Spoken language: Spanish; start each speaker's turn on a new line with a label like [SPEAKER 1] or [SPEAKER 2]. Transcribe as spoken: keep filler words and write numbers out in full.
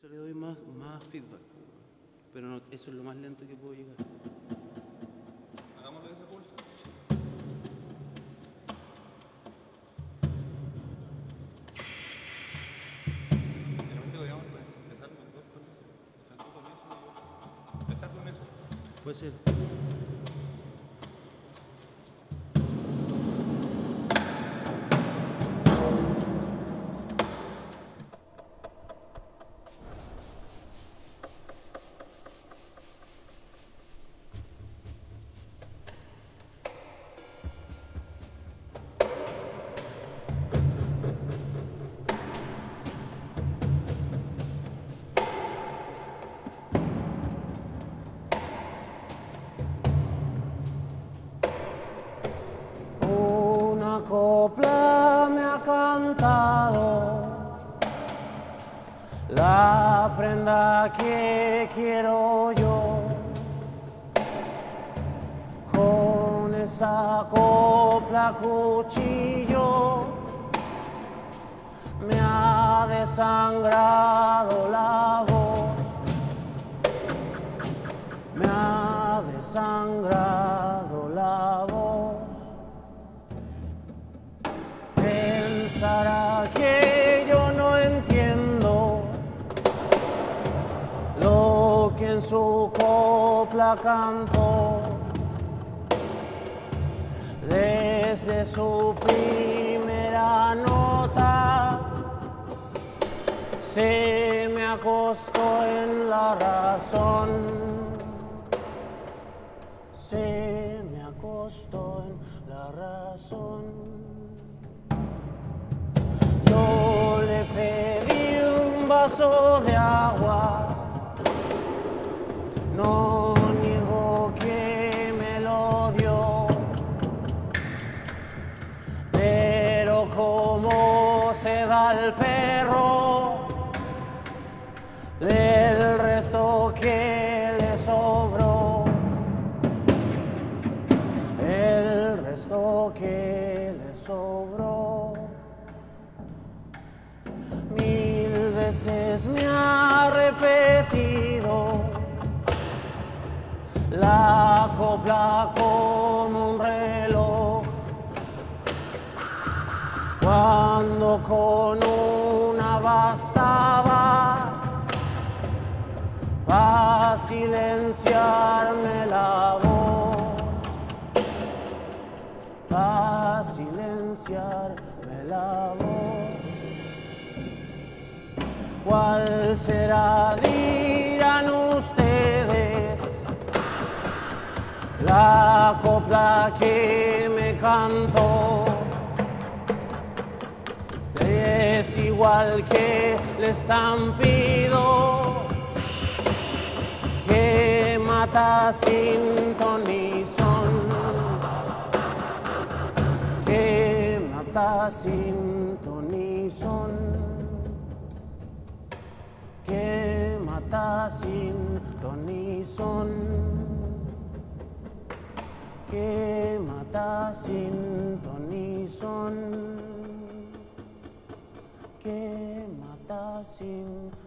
[SPEAKER 1] eso le doy más, más feedback. Pero no, eso es lo más lento que puedo llegar.
[SPEAKER 2] Hagámoslo de ese pulso. De repente podríamos empezar con dos con eso. Empezar tú con eso y yo. Empezar con eso.
[SPEAKER 1] Puede ser.
[SPEAKER 3] Una copla me ha cantado la prenda que quiero yo. Con esa copla cuchillo me ha desangrado la voz, me ha desangrado la voz. Pensará que yo no entiendo lo que en su copla cantó. Desde su primera nota se me acostó en la razón, se me acostó en la razón. Yo le pedí un vaso de agua, no niego que me lo dio, pero como se da el perro del resto que le sobró, el resto que le sobró. Mil veces me ha repetido la copla como un reloj, cuando con una bastaba para silenciarme la voz, para silenciarme la voz. ¿Cuál será, dirán ustedes, la copla que me cantó? Es igual que el estampido que mata sin ton ni son, que mata sin ton ni son, que mata sin ton ni son, que mata sin ton ni son, que mata sin